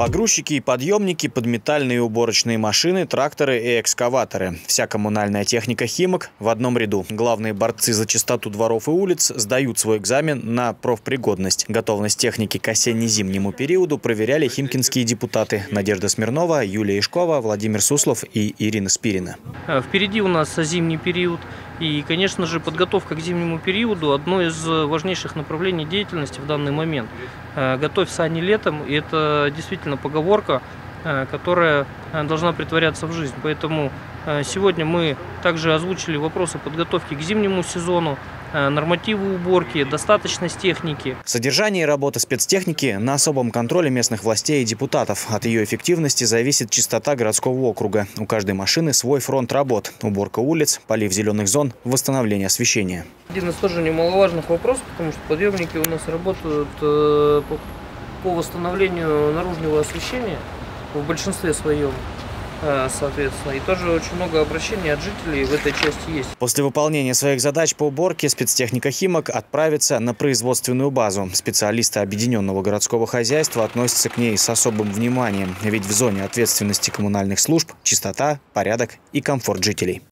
Погрузчики и подъемники, подметальные и уборочные машины, тракторы и экскаваторы. Вся коммунальная техника «Химок» в одном ряду. Главные борцы за чистоту дворов и улиц сдают свой экзамен на профпригодность. Готовность техники к осенне-зимнему периоду проверяли химкинские депутаты Надежда Смирнова, Юлия Ишкова, Владимир Суслов и Ирина Спирина. Впереди у нас зимний период. И, конечно же, подготовка к зимнему периоду – одно из важнейших направлений деятельности в данный момент. «Готовь сани летом» – и это действительно поговорка, которая должна претворяться в жизнь. Поэтому сегодня мы также озвучили вопросы подготовки к зимнему сезону, нормативы уборки, достаточность техники. Содержание и работа спецтехники на особом контроле местных властей и депутатов. От ее эффективности зависит чистота городского округа. У каждой машины свой фронт работ. Уборка улиц, полив зеленых зон, восстановление освещения. Один из тоже немаловажных вопросов, потому что подъемники у нас работают по восстановлению наружного освещения в большинстве своем. Соответственно, и тоже очень много обращений от жителей в этой части есть. После выполнения своих задач по уборке спецтехника «Химок» отправится на производственную базу. Специалисты объединенного городского хозяйства относятся к ней с особым вниманием, ведь в зоне ответственности коммунальных служб чистота, порядок и комфорт жителей.